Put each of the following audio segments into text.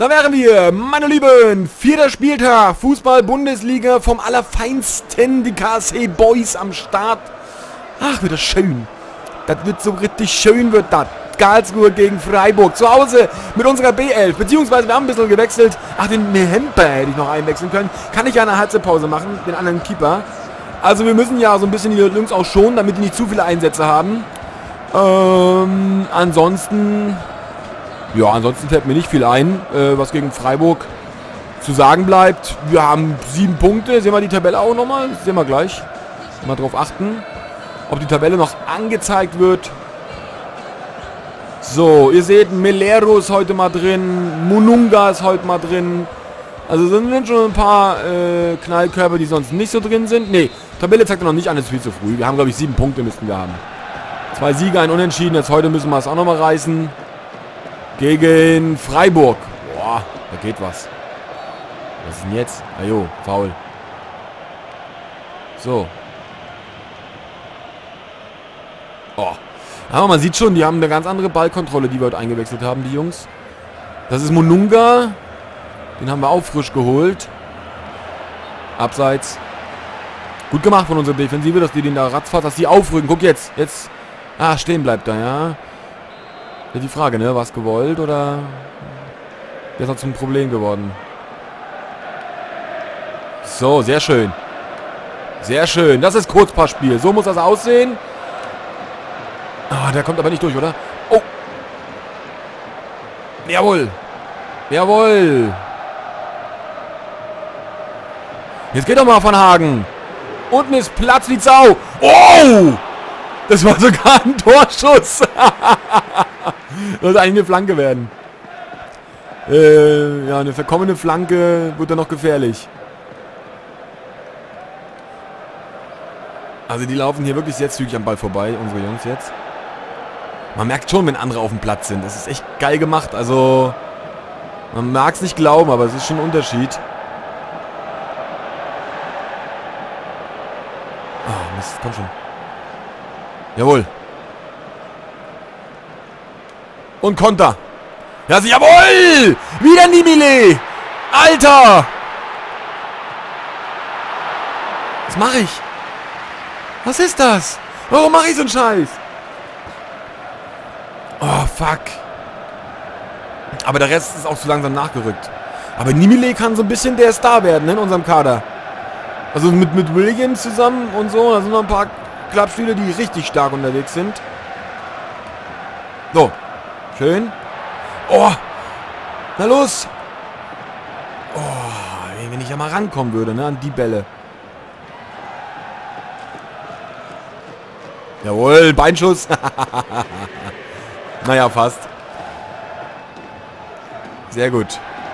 Da wären wir, meine Lieben, 4. Spieltag, Fußball-Bundesliga vom Allerfeinsten, die KSC Boys am Start. Ach, wird das schön. Das wird so richtig schön, wird das. Karlsruhe gegen Freiburg, zu Hause mit unserer B11, beziehungsweise wir haben ein bisschen gewechselt. Ach, den Mehemper hätte ich noch einwechseln können. Kann ich ja eine Halbzeitpause machen, den anderen Keeper. Also wir müssen ja so ein bisschen die Jungs auch schonen, damit die nicht zu viele Einsätze haben. Ansonsten fällt mir nicht viel ein, was gegen Freiburg zu sagen bleibt. Wir haben 7 Punkte. Sehen wir die Tabelle auch nochmal? Sehen wir gleich. Mal drauf achten, ob die Tabelle noch angezeigt wird. So, ihr seht, Melero ist heute mal drin. Mununga ist heute mal drin. Also sind schon ein paar Knallkörper, die sonst nicht so drin sind. Nee, Tabelle zeigt noch nicht an, ist viel zu früh. Wir haben, glaube ich, 7 Punkte müssten wir haben. 2 Siege, ein Unentschieden. Jetzt heute müssen wir es auch nochmal reißen. Gegen Freiburg. Boah, da geht was. Was ist denn jetzt? Ah jo, faul. So. Oh. Aber man sieht schon, die haben eine ganz andere Ballkontrolle, die wir heute eingewechselt haben, die Jungs. Das ist Mununga. Den haben wir auch frisch geholt. Abseits. Gut gemacht von unserer Defensive, dass die den da ratzfatz, dass die aufrücken. Guck jetzt. Jetzt. Ah, stehen bleibt er, ja. Ja, die Frage, ne? War es gewollt oder ist das zum Problem geworden? So, sehr schön. Sehr schön. Das ist Kurzpassspiel. So muss das aussehen. Ah, der kommt aber nicht durch, oder? Oh. Jawohl. Jawohl. Jetzt geht doch mal von Hagen. Unten ist Platz wie Sau. Oh! Das war sogar ein Torschuss. Das sollte eigentlich eine Flanke werden. Ja, eine verkommene Flanke wird dann noch gefährlich. Also die laufen hier wirklich sehr zügig am Ball vorbei, unsere Jungs jetzt. Man merkt schon, wenn andere auf dem Platz sind. Das ist echt geil gemacht. Also, man mag es nicht glauben, aber es ist schon ein Unterschied. Ah, Mist, komm schon. Jawohl. Und Konter. Ja, jawohl! Wieder Nimile! Alter! Was mache ich? Was ist das? Warum mache ich so einen Scheiß? Oh, fuck. Aber der Rest ist auch zu langsam nachgerückt. Aber Nimile kann so ein bisschen der Star werden, ne, in unserem Kader. Also mit Williams zusammen und so. Da sind noch ein paar Klappspieler, die richtig stark unterwegs sind. So. Schön. Oh. Na los. Oh, wenn ich ja mal rankommen würde, ne, an die Bälle. Jawohl, Beinschuss. Naja, fast. Sehr gut.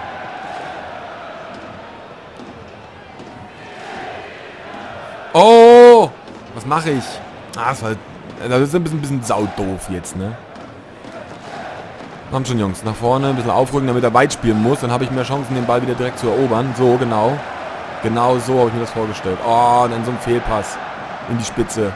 Oh! Was mache ich? Ah, das ist ein bisschen saudoof jetzt, ne? Kommt schon, Jungs. Nach vorne, ein bisschen aufrücken, damit er weit spielen muss. Dann habe ich mehr Chancen, den Ball wieder direkt zu erobern. So, genau. Genau so habe ich mir das vorgestellt. Oh, und dann so ein Fehlpass in die Spitze.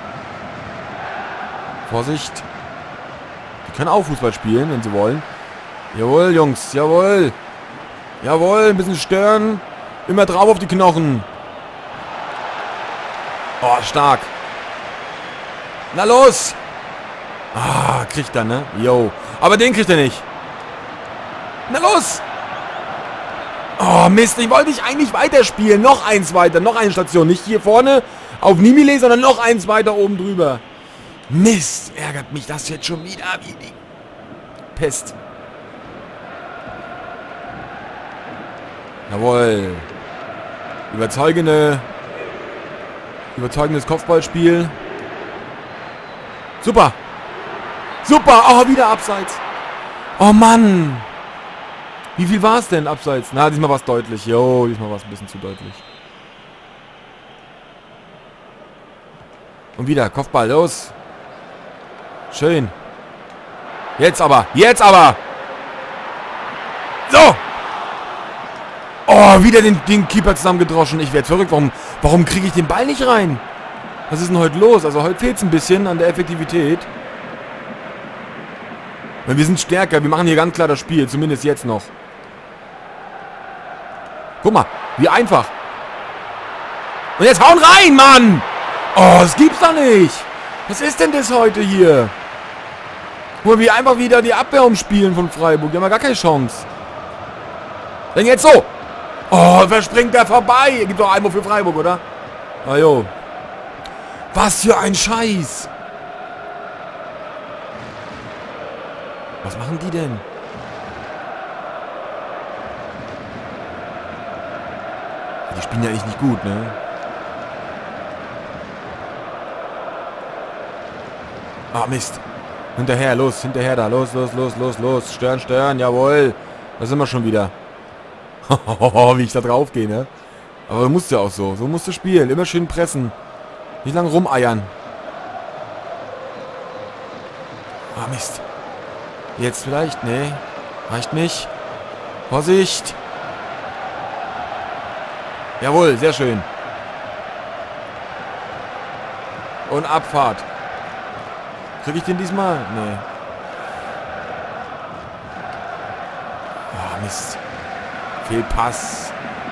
Vorsicht. Die können auch Fußball spielen, wenn sie wollen. Jawohl, Jungs. Jawohl. Jawohl, ein bisschen stören. Immer drauf auf die Knochen. Oh, stark. Na los. Ah, kriegt er, ne? Jo. Aber den kriegt er nicht. Na los. Oh, Mist. Ich wollte eigentlich weiterspielen. Noch eins weiter. Noch eine Station. Nicht hier vorne auf Nimile, sondern noch eins weiter oben drüber. Mist. Ärgert mich das jetzt schon wieder wie die Pest. Jawohl. Überzeugendes Kopfballspiel. Super. Super. Oh, wieder abseits. Oh, Mann. Wie viel war es denn abseits? Na, diesmal war es deutlich. Jo, diesmal war es ein bisschen zu deutlich. Und wieder Kopfball. Los. Schön. Jetzt aber. Jetzt aber. So. Oh, wieder den Keeper zusammengedroschen. Ich werde verrückt. Warum kriege ich den Ball nicht rein? Was ist denn heute los? Also heute fehlt es ein bisschen an der Effektivität. Weil wir sind stärker. Wir machen hier ganz klar das Spiel. Zumindest jetzt noch. Guck mal, wie einfach. Und jetzt hauen rein, Mann! Oh, das gibt's doch nicht. Was ist denn das heute hier? Guck mal, wie einfach wieder die Abwehr umspielen von Freiburg. Die haben ja gar keine Chance. Denn jetzt so. Oh, wer springt da vorbei? Gibt doch einmal für Freiburg, oder? Ah, jo. Was für ein Scheiß. Was machen die denn? Die spielen ja eigentlich nicht gut, ne? Ah, Mist. Hinterher, los, hinterher da. Los, los, los, los, los. Stören, stören, jawohl. Da sind wir schon wieder. Wie ich da drauf gehe, ne? Aber du musst ja auch so. So musst du spielen. Immer schön pressen. Nicht lang rumeiern. Ah, Mist. Jetzt vielleicht? Nee. Reicht nicht. Vorsicht. Jawohl, sehr schön. Und Abfahrt. Krieg ich den diesmal? Nee. Ah, Mist. Fehlpass.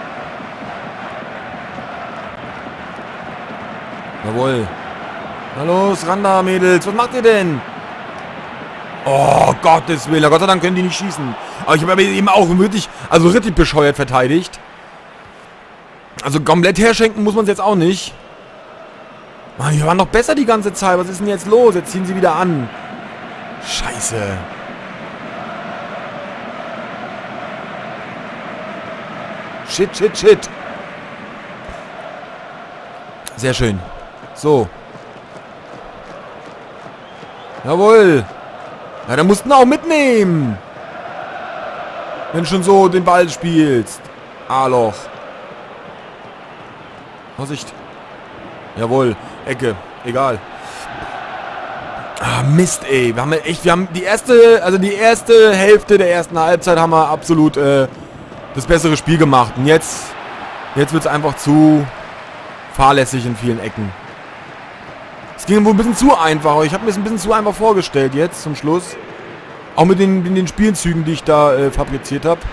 Jawohl. Na los, ran da, Mädels. Was macht ihr denn? Oh, Gottes Willen. Gott sei Dank können die nicht schießen. Aber ich habe eben auch wirklich, also richtig bescheuert verteidigt. Also komplett herschenken muss man es jetzt auch nicht. Mann, die waren doch besser die ganze Zeit. Was ist denn jetzt los? Jetzt ziehen sie wieder an. Scheiße. Shit, shit, shit. Sehr schön. So. Jawohl. Ja, dann mussten auch mitnehmen. Wenn du schon so den Ball spielst. A-Loch. Vorsicht. Jawohl. Ecke. Egal. Ah, Mist, ey. Wir haben die erste Hälfte der ersten Halbzeit haben wir absolut das bessere Spiel gemacht. Und jetzt wird es einfach zu fahrlässig in vielen Ecken. Es ging wohl ein bisschen zu einfach. Ich habe mir es ein bisschen zu einfach vorgestellt jetzt zum Schluss. Auch mit den Spielzügen, die ich da fabriziert habe.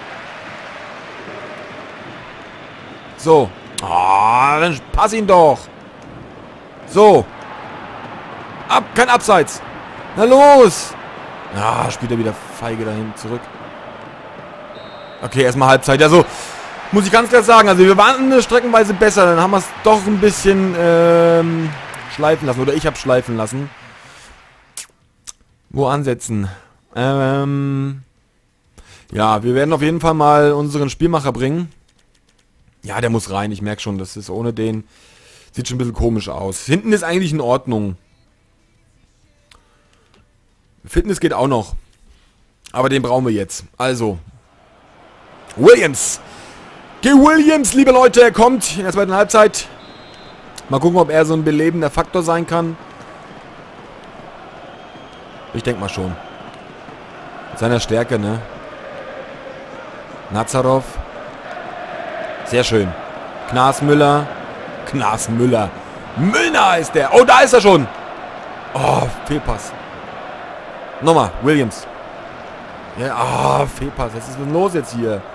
So. Ah, dann pass ihn doch. So. Kein Abseits. Na los. Ah, spielt er wieder feige dahin zurück. Okay, erstmal Halbzeit. Also, muss ich ganz klar sagen, also wir waren streckenweise besser. Dann haben wir es doch ein bisschen schleifen lassen. Oder ich habe schleifen lassen. Wo ansetzen? Ja, wir werden auf jeden Fall mal unseren Spielmacher bringen. Ja, der muss rein. Ich merke schon, das ist ohne den... Sieht schon ein bisschen komisch aus. Hinten ist eigentlich in Ordnung. Fitness geht auch noch. Aber den brauchen wir jetzt. Also. Williams. Geh Williams, liebe Leute. Er kommt in der zweiten Halbzeit. Mal gucken, ob er so ein belebender Faktor sein kann. Ich denke mal schon. Mit seiner Stärke, ne? Nazarov. Sehr schön. Knasmüller. Knasmüller. Müllner ist der. Oh, da ist er schon. Oh, Fehlpass. Nochmal, Williams. Ja, Fehlpass. Was ist denn los jetzt hier?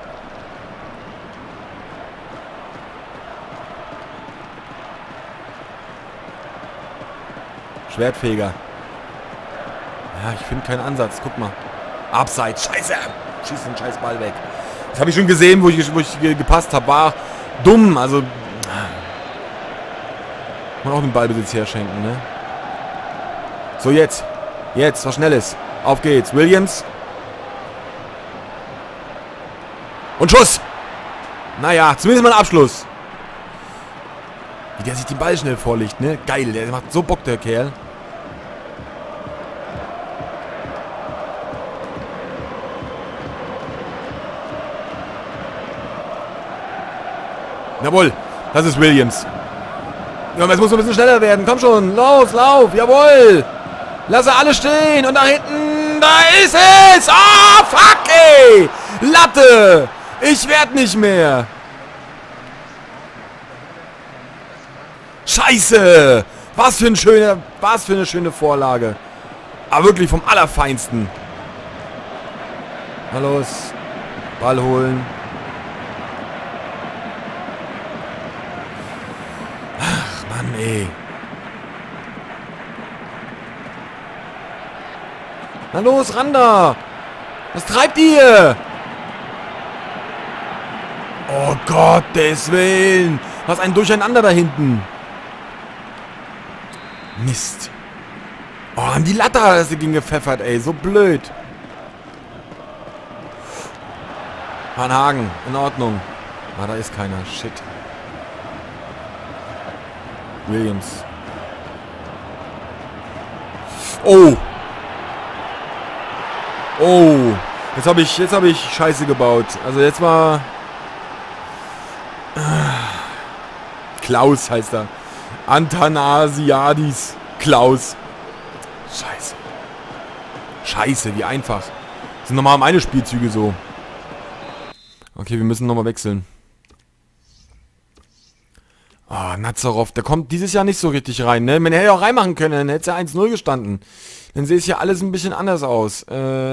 Schwertfeger. Ja, ich finde keinen Ansatz. Guck mal. Abseits. Scheiße. Schieß den scheiß Ball weg. Das habe ich schon gesehen, wo ich gepasst habe. War dumm. Also. Man auch den Ballbesitz herschenken, ne? So, jetzt. Jetzt, was Schnelles. Auf geht's. Williams. Und Schuss. Naja, zumindest mal ein Abschluss. Wie der sich den Ball schnell vorlegt, ne? Geil, der macht so Bock, der Kerl. Jawohl, das ist Williams. Ja, jetzt muss ein bisschen schneller werden. Komm schon, los, lauf, jawohl. Lasse alle stehen und da hinten, da ist es. Oh, fuck, ey. Latte. Ich werd nicht mehr. Scheiße. Was für eine schöne Vorlage. Aber wirklich vom Allerfeinsten. Na los. Ball holen. ey. Na los, ran da! Was treibt ihr? Oh Gottes Willen! Was ein Durcheinander da hinten. Mist. Oh, an die Latte hat er sie gegen gepfeffert, ey. So blöd. Van Hagen, in Ordnung. Ah, da ist keiner. Shit. Williams. Oh. Oh. Jetzt hab ich Scheiße gebaut. Also jetzt war... Klaus heißt er. Athanasiadis Klaus. Scheiße. Scheiße, wie einfach. Das sind normal meine Spielzüge so. Okay, wir müssen nochmal wechseln. Ah, Nazarov, der kommt dieses Jahr nicht so richtig rein, ne? Man hätte ja auch reinmachen können, dann hätte es ja 1-0 gestanden. Dann sehe es ja alles ein bisschen anders aus.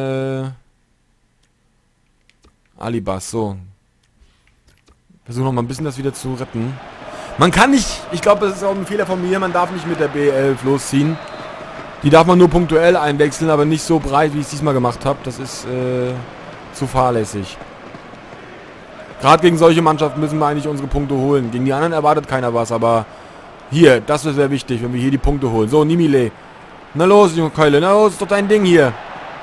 Alibas, so. Versuche noch mal ein bisschen das wieder zu retten. Man kann nicht, ich glaube, das ist auch ein Fehler von mir, man darf nicht mit der B11 losziehen. Die darf man nur punktuell einwechseln, aber nicht so breit, wie ich es diesmal gemacht habe. Das ist zu fahrlässig. Gerade gegen solche Mannschaften müssen wir eigentlich unsere Punkte holen. Gegen die anderen erwartet keiner was, aber hier, das wäre wichtig, wenn wir hier die Punkte holen. So, Nimile. Na los, Junge Keule, na los, ist doch dein Ding hier.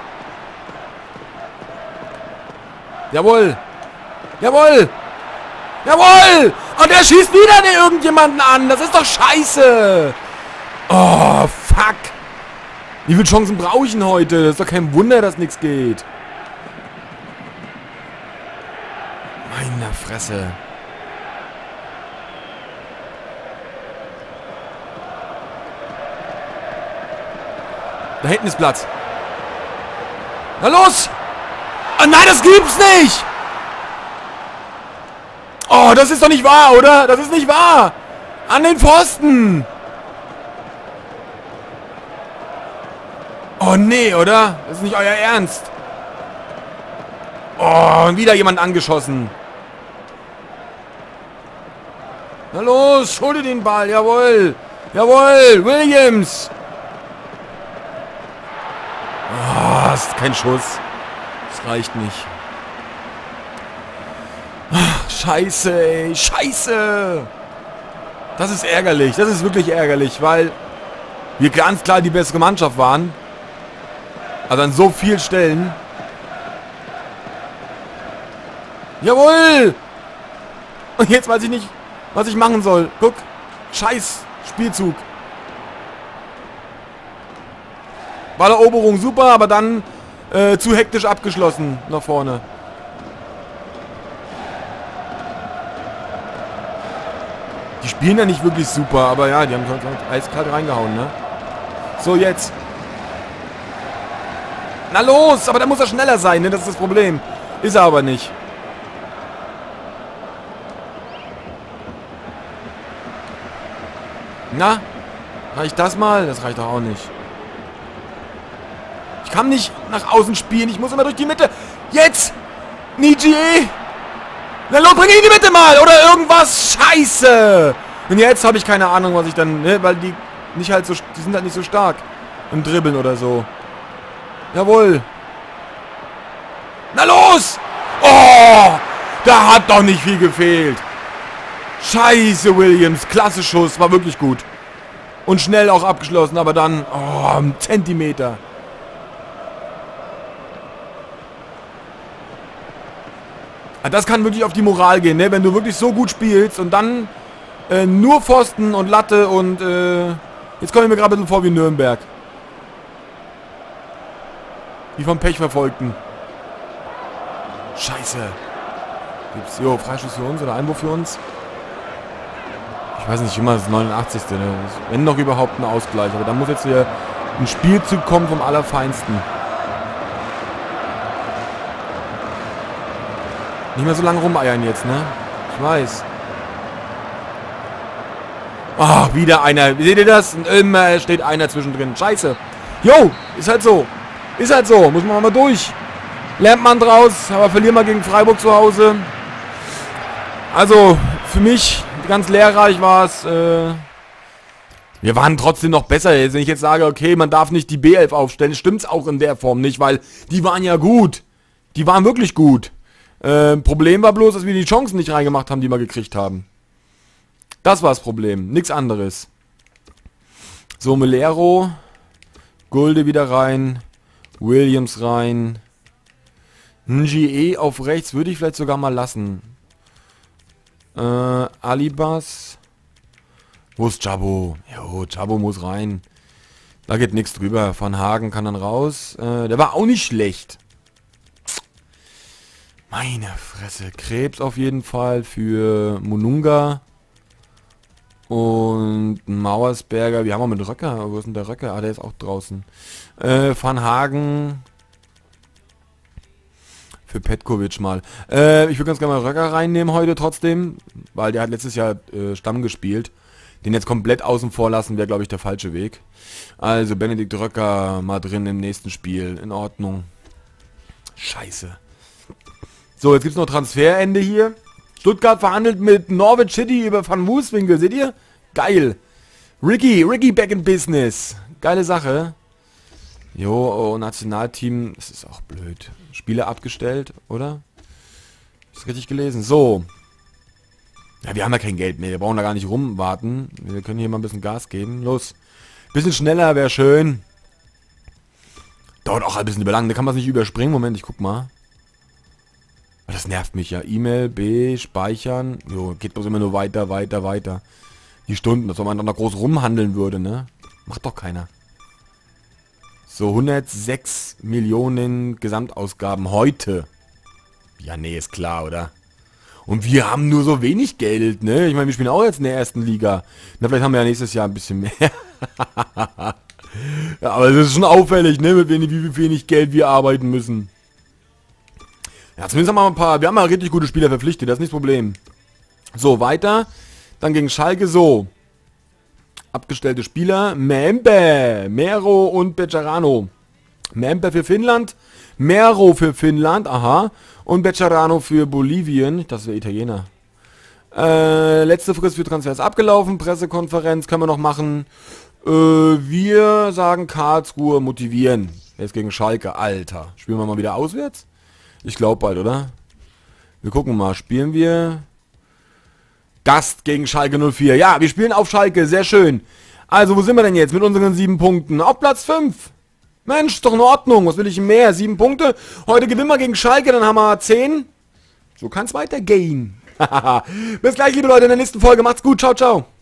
Jawohl. Jawohl. Jawohl. Und er schießt wieder irgendjemanden an. Das ist doch scheiße. Oh, fuck. Wie viele Chancen brauche ich denn heute? Das ist doch kein Wunder, dass nichts geht. Meine Fresse. Da hinten ist Platz. Na los! Oh nein, das gibt's nicht! Oh, das ist doch nicht wahr, oder? Das ist nicht wahr! An den Pfosten! Oh nee, oder? Das ist nicht euer Ernst. Oh, und wieder jemand angeschossen. Na los, hol dir den Ball, jawohl. Jawohl, Williams. Oh, das ist kein Schuss. Das reicht nicht. Ach, scheiße, ey, scheiße. Das ist ärgerlich, das ist wirklich ärgerlich, weil wir ganz klar die bessere Mannschaft waren. Also an so vielen Stellen. Jawohl! Und jetzt weiß ich nicht, was ich machen soll. Guck, scheiß Spielzug. Balleroberung super, aber dann zu hektisch abgeschlossen nach vorne. Die spielen ja nicht wirklich super, aber ja, die haben eiskalt reingehauen, ne? So, jetzt. Na los, aber da muss er schneller sein, ne? Das ist das Problem. Ist er aber nicht. Na? Reicht das mal? Das reicht doch auch nicht. Ich kann nicht nach außen spielen. Ich muss immer durch die Mitte. Jetzt! Nijie! Na los, bring ihn in die Mitte mal! Oder irgendwas! Scheiße! Und jetzt habe ich keine Ahnung, was ich dann... Ne? Weil die nicht halt so... Die sind halt nicht so stark. Im Dribbeln oder so. Jawohl. Na los! Oh! Da hat doch nicht viel gefehlt. Scheiße, Williams. Klasse Schuss. War wirklich gut. Und schnell auch abgeschlossen. Aber dann... Oh, ein Zentimeter. Das kann wirklich auf die Moral gehen, ne? Wenn du wirklich so gut spielst und dann nur Pfosten und Latte und... jetzt komme ich mir gerade ein bisschen vor wie Nürnberg. Wie vom Pech verfolgten. Scheiße. Gibt's, jo, Freischuss für uns oder Einwurf für uns? Ich weiß nicht, immer das 89. Ne? Wenn noch überhaupt ein Ausgleich. Aber da muss jetzt hier ein Spielzug kommen vom Allerfeinsten. Nicht mehr so lange rumeiern jetzt, ne? Ich weiß. Ah, wieder einer. Seht ihr das? Und immer steht einer zwischendrin. Scheiße. Jo, ist halt so. Ist halt so. Muss man mal durch. Lernt man draus. Aber verlieren wir gegen Freiburg zu Hause. Also, für mich ganz lehrreich war es. Wir waren trotzdem noch besser. Jetzt, wenn ich jetzt sage, okay, man darf nicht die B11 aufstellen, stimmt's auch in der Form nicht, weil die waren ja gut. Die waren wirklich gut. Problem war bloß, dass wir die Chancen nicht reingemacht haben, die wir gekriegt haben. Das war das Problem. Nichts anderes. So, Melero. Gulde wieder rein. Williams rein. NGE auf rechts würde ich vielleicht sogar mal lassen. Alibas. Wo ist Chabo? Jo, Chabo muss rein. Da geht nichts drüber. Van Hagen kann dann raus. Der war auch nicht schlecht. Meine Fresse. Krebs auf jeden Fall für Mununga. Und Mauersberger. Wir haben auch mit Röcker. Wo ist denn der Röcker? Ah, der ist auch draußen. Van Hagen. Für Petkovic mal. Ich würde ganz gerne mal Röcker reinnehmen heute trotzdem. Weil der hat letztes Jahr Stamm gespielt. Den jetzt komplett außen vor lassen, wäre, glaube ich, der falsche Weg. Also, Benedikt Röcker mal drin im nächsten Spiel. In Ordnung. Scheiße. So, jetzt gibt es noch Transferende hier. Stuttgart verhandelt mit Norwich City über Van Woeswinkel. Seht ihr? Geil. Ricky back in business. Geile Sache. Jo, oh, Nationalteam. Das ist auch blöd. Spieler abgestellt, oder? Ist richtig gelesen. So. Ja, wir haben ja kein Geld mehr. Wir brauchen da gar nicht rumwarten. Wir können hier mal ein bisschen Gas geben. Los. Bisschen schneller wäre schön. Dauert auch ein bisschen überlang. Da kann man es nicht überspringen. Moment, ich guck mal. Das nervt mich ja. E-Mail, B, speichern. Jo, geht bloß immer nur weiter. Die Stunden, dass man dann noch groß rumhandeln würde, ne? Macht doch keiner. So, 106 Millionen Gesamtausgaben heute. Ja, nee, ist klar, oder? Und wir haben nur so wenig Geld, ne? Ich meine, wir spielen auch jetzt in der ersten Liga. Na, vielleicht haben wir ja nächstes Jahr ein bisschen mehr. Ja, aber es ist schon auffällig, ne? Mit wie wenig Geld wir arbeiten müssen. Ja, zumindest haben wir ein paar... Wir haben ja richtig gute Spieler verpflichtet, das ist nicht das Problem. So, weiter. Dann gegen Schalke so. Abgestellte Spieler. Membe, Mero und Becerrano. Membe für Finnland. Mero für Finnland, aha. Und Becerrano für Bolivien. Das wäre Italiener. Letzte Frist für Transfers abgelaufen. Pressekonferenz können wir noch machen. Wir sagen Karlsruhe motivieren. Jetzt gegen Schalke. Alter. Spielen wir mal wieder auswärts? Ich glaube bald, oder? Wir gucken mal. Spielen wir... Gast gegen Schalke 04. Ja, wir spielen auf Schalke. Sehr schön. Also, wo sind wir denn jetzt mit unseren 7 Punkten? Auf Platz 5. Mensch, ist doch in Ordnung. Was will ich mehr? 7 Punkte. Heute gewinnen wir gegen Schalke, dann haben wir 10. So kann es weitergehen. Bis gleich, liebe Leute, in der nächsten Folge. Macht's gut. Ciao, ciao.